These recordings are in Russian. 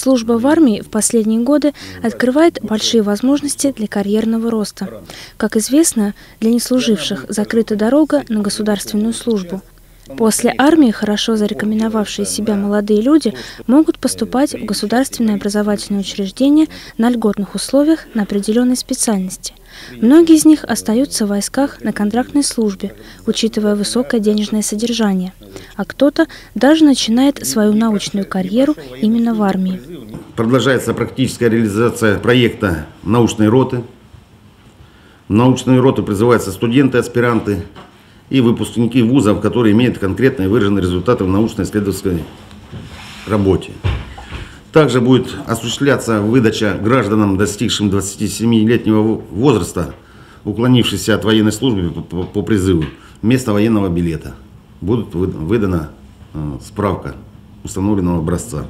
Служба в армии в последние годы открывает большие возможности для карьерного роста. Как известно, для неслуживших закрыта дорога на государственную службу. После армии хорошо зарекомендовавшие себя молодые люди могут поступать в государственные образовательные учреждения на льготных условиях на определенной специальности. Многие из них остаются в войсках на контрактной службе, учитывая высокое денежное содержание, а кто-то даже начинает свою научную карьеру именно в армии. Продолжается практическая реализация проекта научной роты. В научную роту призываются студенты, аспиранты и выпускники вузов, которые имеют конкретные выраженные результаты в научно-исследовательской работе. Также будет осуществляться выдача гражданам, достигшим 27-летнего возраста, уклонившихся от военной службы по призыву, вместо военного билета. Будет выдана справка установленного образца.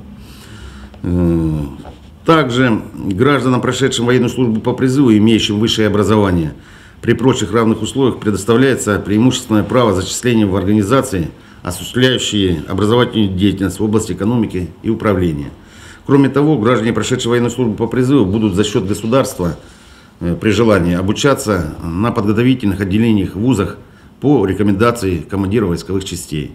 Также гражданам, прошедшим военную службу по призыву, имеющим высшее образование, при прочих равных условиях предоставляется преимущественное право зачисления в организации, осуществляющие образовательную деятельность в области экономики и управления. Кроме того, граждане, прошедшие военную службу по призыву, будут за счет государства при желании обучаться на подготовительных отделениях в вузах по рекомендации командира войсковых частей.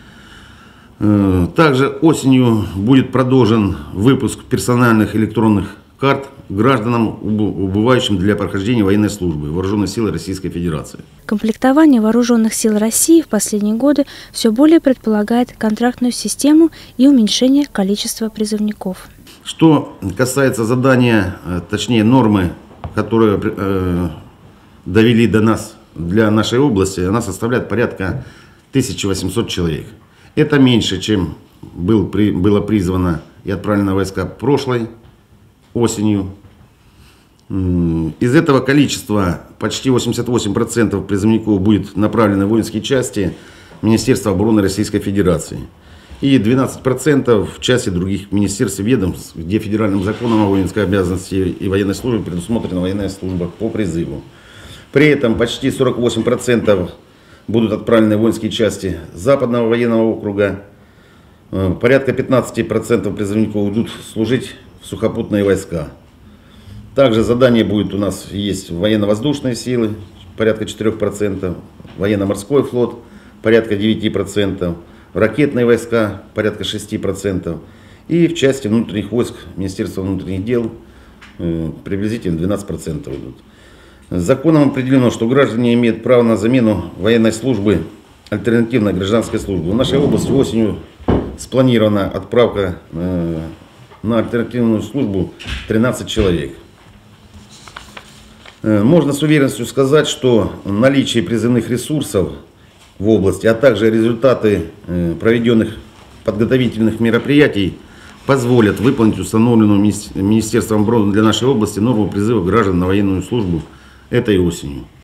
Также осенью будет продолжен выпуск персональных электронных карт гражданам, убывающим для прохождения военной службы Вооруженных сил Российской Федерации. Комплектование Вооруженных сил России в последние годы все более предполагает контрактную систему и уменьшение количества призывников. Что касается задания, точнее нормы, которые довели до нас, для нашей области, она составляет порядка 1800 человек. Это меньше, чем было призвано и отправлено войска прошлой осенью. Из этого количества почти 88% призывников будет направлено в воинские части Министерства обороны Российской Федерации. И 12% в части других министерств и ведомств, где федеральным законом о воинской обязанности и военной службе предусмотрена военная служба по призыву. При этом почти 48% будут отправлены в воинские части Западного военного округа. Порядка 15% призывников идут служить в сухопутные войска. Также задание будет у нас есть военно-воздушные силы, порядка 4%, военно-морской флот, порядка 9%, ракетные войска, порядка 6%, и в части внутренних войск Министерства внутренних дел приблизительно 12% идут. Законом определено, что граждане имеют право на замену военной службы альтернативной гражданской службы. В нашей области осенью спланирована отправка на альтернативную службу 13 человек. Можно с уверенностью сказать, что наличие призывных ресурсов в области, а также результаты проведенных подготовительных мероприятий позволят выполнить установленную Министерством обороны для нашей области норму призыва граждан на военную службу этой осенью.